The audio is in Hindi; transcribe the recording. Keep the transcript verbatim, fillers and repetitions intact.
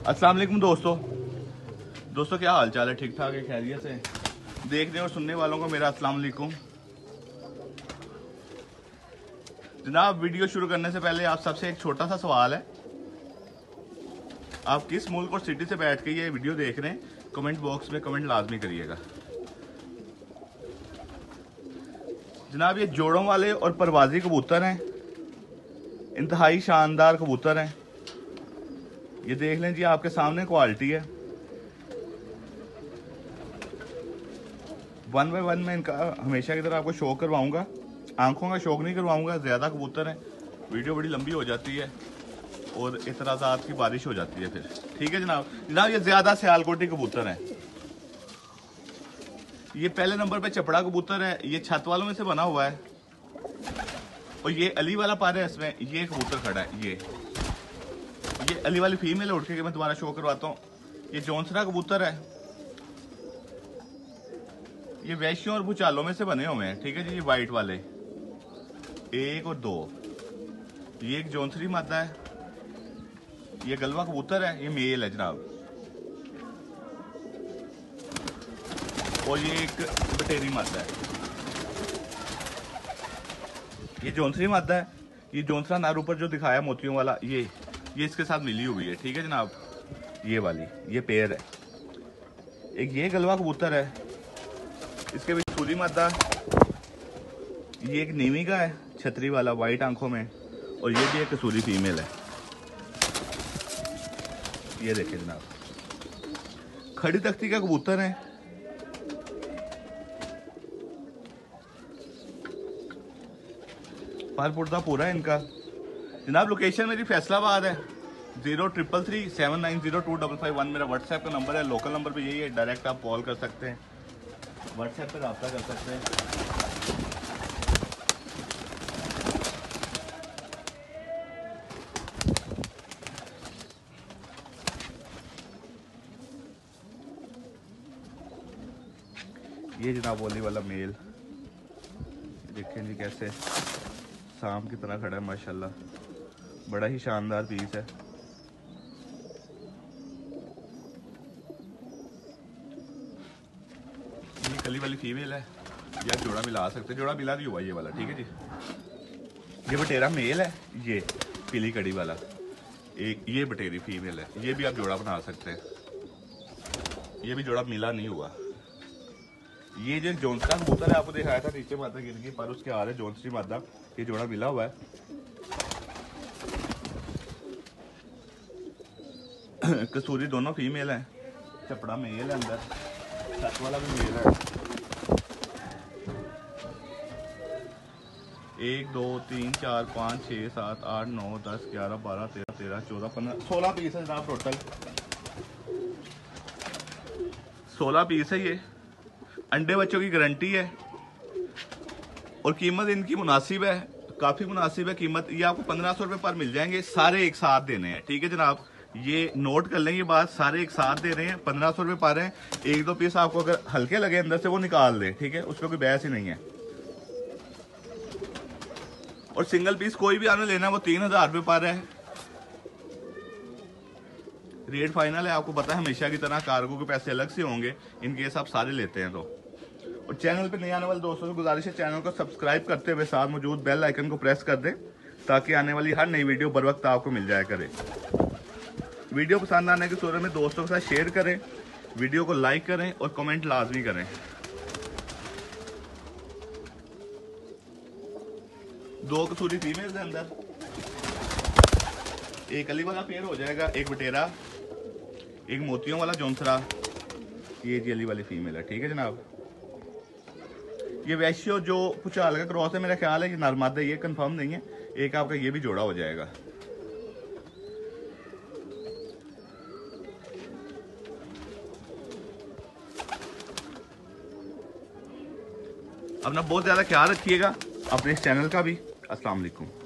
अस्सलाम वालेकुम दोस्तों दोस्तों क्या हाल चाल है? ठीक ठाक है, खैरियत से? देखने और सुनने वालों को मेरा अस्सलाम वालेकुम। जनाब, वीडियो शुरू करने से पहले आप सबसे एक छोटा सा सवाल है, आप किस मुल्क और सिटी से बैठ के ये वीडियो देख रहे हैं? कमेंट बॉक्स में कमेंट लाजमी करिएगा। जनाब, ये जोड़ों वाले और परवाजी कबूतर हैं, इंतहाई शानदार कबूतर हैं। ये देख लें जी, आपके सामने क्वालिटी है। वन बाय वन मैं इनका हमेशा की तरह आपको शौक करवाऊंगा, आंखों का शौक नहीं करवाऊंगा। ज़्यादा कबूतर हैं, वीडियो बड़ी लंबी हो जाती है और इतराज़ात की बारिश हो जाती है फिर। ठीक है जनाब। जनाब, ये ज़्यादा सियालकोटी कबूतर हैं। ये पहले नंबर पे चपड़ा कबूतर है, ये छत वालों में से बना हुआ है। और ये अली वाला पार है, इसमें ये कबूतर खड़ा है। ये ये अली वाली फीमेल है। उठ के मैं दोबारा शो करवाता हूँ। ये जौनसरा कबूतर है। ये वैश्यों और भूचालों में से बने हुए हैं। ठीक है जी। ये वाइट वाले एक और दो, ये एक जौनसरी मादा है। ये गलवा कबूतर है, ये मेल है जनाब। और ये एक बटेरी मादा है। ये जौनसरी मादा है। ये जौनसरा नार ऊपर जो दिखाया मोतियों वाला, ये ये इसके साथ मिली हुई है। ठीक है जनाब। ये वाली ये पेयर है। एक ये गलवा कबूतर है, इसके भी सूरी मादा। ये एक नीवी का है, छतरी वाला वाइट आंखों में। और ये भी एक कसूरी फीमेल है। ये देखिए जनाब, खड़ी तख्ती का कबूतर है। पर पुर्दा पूरा है इनका। जनाब, लोकेशन मेरी फैसलाबाद है। Zero triple three seven nine zero two double five one मेरा व्हाट्सएप का नंबर है। लोकल नंबर पे यही है, डायरेक्ट आप कॉल कर सकते हैं, व्हाट्सएप पे रब्ता कर सकते हैं। ये जनाब बोली वाला मेल देखें जी, कैसे सांप की तरह खड़ा है माशाल्लाह। बड़ा ही शानदार पीस है। ये कली वाली फीमेल है, या जोड़ा मिला सकते हैं। जोड़ा मिला नहीं हुआ ये वाला। ठीक है जी। ये बटेरा मेल है, ये पीली कड़ी वाला। एक ये बटेरी फीमेल है, ये भी आप जोड़ा बना सकते हैं। ये भी जोड़ा मिला नहीं हुआ। ये जो जौनसरा कबूतर है आपको दिखाया था, नीचे मादा गिर गई, पर उसके आ रहे जौनसरी मादा। ये जोड़ा मिला हुआ है। कसूरी दोनों फीमेल है, चपड़ा मेल है, अंदर छत वाला भी मेल है। एक दो तीन चार पाँच छः सात आठ नौ दस ग्यारह बारह तेरह तेरह चौदह पंद्रह सोलह पीस है जनाब। टोटल सोलह पीस है। ये अंडे बच्चों की गारंटी है और कीमत इनकी मुनासिब है, काफ़ी मुनासिब है कीमत। ये आपको पंद्रह सौ रुपये पर मिल जाएंगे, सारे एक साथ देने हैं। ठीक है जनाब, ये नोट कर लें, ये बात सारे एक साथ दे रहे हैं। पंद्रह सौ रुपये पर हैं। एक दो पीस आपको अगर हल्के लगे अंदर से वो निकाल दें। ठीक है, उसका कोई बहस ही नहीं है। और सिंगल पीस कोई भी आने लेना वो तीन हजार रुपये पर है। रेट फाइनल है, आपको पता है हमेशा की तरह कार्गो के पैसे अलग से होंगे इन केस आप सारे लेते हैं तो। और चैनल पे नए आने वाले दोस्तों से गुजारिश है, चैनल को सब्सक्राइब करते हुए साथ मौजूद बेल आइकन को प्रेस कर दें, ताकि आने वाली हर नई वीडियो बर वक्त आपको मिल जाया करे। वीडियो पसंद आने की सूरत में दोस्तों के साथ शेयर करें, वीडियो को लाइक करें और कमेंट लाजमी करें। दो कसूरी फीमेल है अंदर, एक अली वाला पेयर हो जाएगा, एक बटेरा, एक मोतियों वाला जौनसरा। ये जी अली वाली फीमेल है। ठीक है जनाब। ये वैश्यो जो पुचाल का क्रॉस है, मेरा ख्याल है कि नरमादा, ये कंफर्म नहीं है। एक आपका ये भी जोड़ा हो जाएगा। अपना बहुत ज्यादा ख्याल रखिएगा, अपने इस चैनल का भी। अस्सलाम वालेकुम।